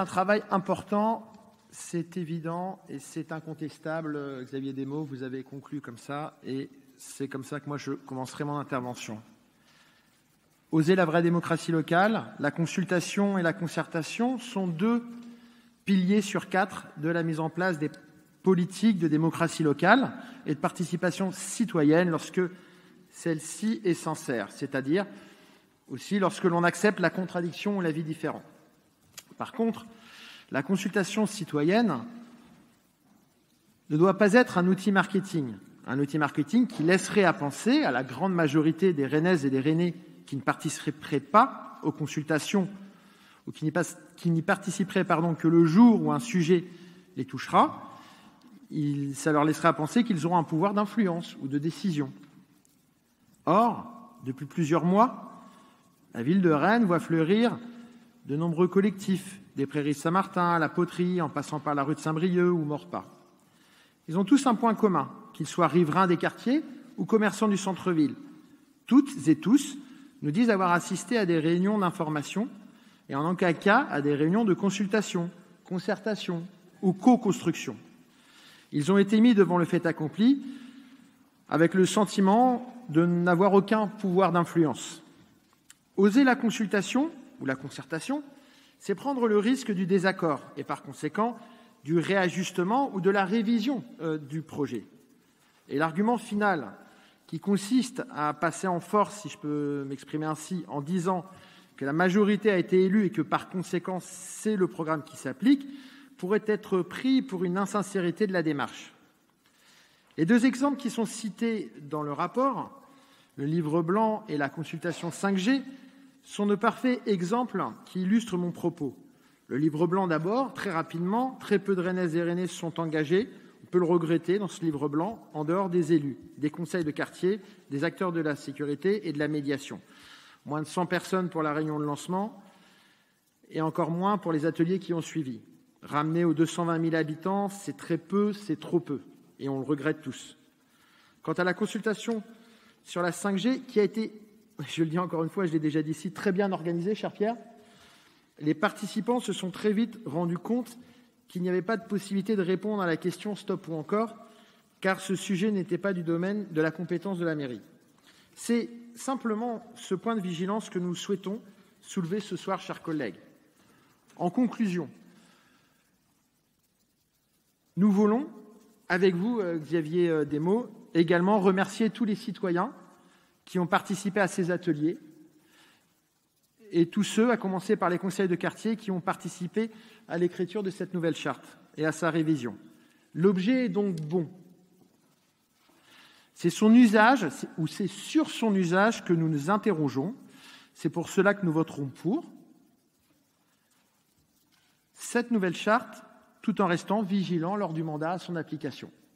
Un travail important, c'est évident et c'est incontestable. Xavier Desmaux, vous avez conclu comme ça et c'est comme ça que moi je commencerai mon intervention. Oser la vraie démocratie locale, la consultation et la concertation sont deux piliers sur 4 de la mise en place des politiques de démocratie locale et de participation citoyenne lorsque celle-ci est sincère, c'est-à-dire aussi lorsque l'on accepte la contradiction ou l'avis différent. Par contre, la consultation citoyenne ne doit pas être un outil marketing qui laisserait à penser à la grande majorité des Rennaises et des Rennais qui ne participeraient pas aux consultations ou qui n'y participeraient que le jour où un sujet les touchera, ça leur laisserait à penser qu'ils auront un pouvoir d'influence ou de décision. Or, depuis plusieurs mois, la ville de Rennes voit fleurir de nombreux collectifs, des Prairies de Saint-Martin à la Poterie, en passant par la rue de Saint-Brieuc ou Maurepas. Ils ont tous un point commun, qu'ils soient riverains des quartiers ou commerçants du centre-ville. Toutes et tous nous disent avoir assisté à des réunions d'information et en aucun cas à des réunions de consultation, concertation ou co-construction. Ils ont été mis devant le fait accompli avec le sentiment de n'avoir aucun pouvoir d'influence. Oser la consultation ou la concertation, c'est prendre le risque du désaccord et par conséquent du réajustement ou de la révision du projet. Et l'argument final qui consiste à passer en force, si je peux m'exprimer ainsi, en disant que la majorité a été élue et que par conséquent c'est le programme qui s'applique, pourrait être pris pour une insincérité de la démarche. Les deux exemples qui sont cités dans le rapport, le livre blanc et la consultation 5G, sont de parfaits exemples qui illustrent mon propos. Le livre blanc d'abord, très rapidement, très peu de Rennaises et Rennais se sont engagés, on peut le regretter dans ce livre blanc, en dehors des élus, des conseils de quartier, des acteurs de la sécurité et de la médiation. Moins de 100 personnes pour la réunion de lancement et encore moins pour les ateliers qui ont suivi. Ramené aux 220 000 habitants, c'est très peu, c'est trop peu, et on le regrette tous. Quant à la consultation sur la 5G, qui a été, je le dis encore une fois, je l'ai déjà dit ici, très bien organisée, cher Pierre, les participants se sont très vite rendus compte qu'il n'y avait pas de possibilité de répondre à la question stop ou encore, car ce sujet n'était pas du domaine de la compétence de la mairie. C'est simplement ce point de vigilance que nous souhaitons soulever ce soir, chers collègues. En conclusion, nous voulons, avec vous, Xavier Desmaux, également remercier tous les citoyens qui ont participé à ces ateliers et tous ceux, à commencer par les conseils de quartier, qui ont participé à l'écriture de cette nouvelle charte et à sa révision. L'objet est donc bon. C'est son usage, ou c'est sur son usage que nous nous interrogeons. C'est pour cela que nous voterons pour cette nouvelle charte, tout en restant vigilants lors du mandat à son application.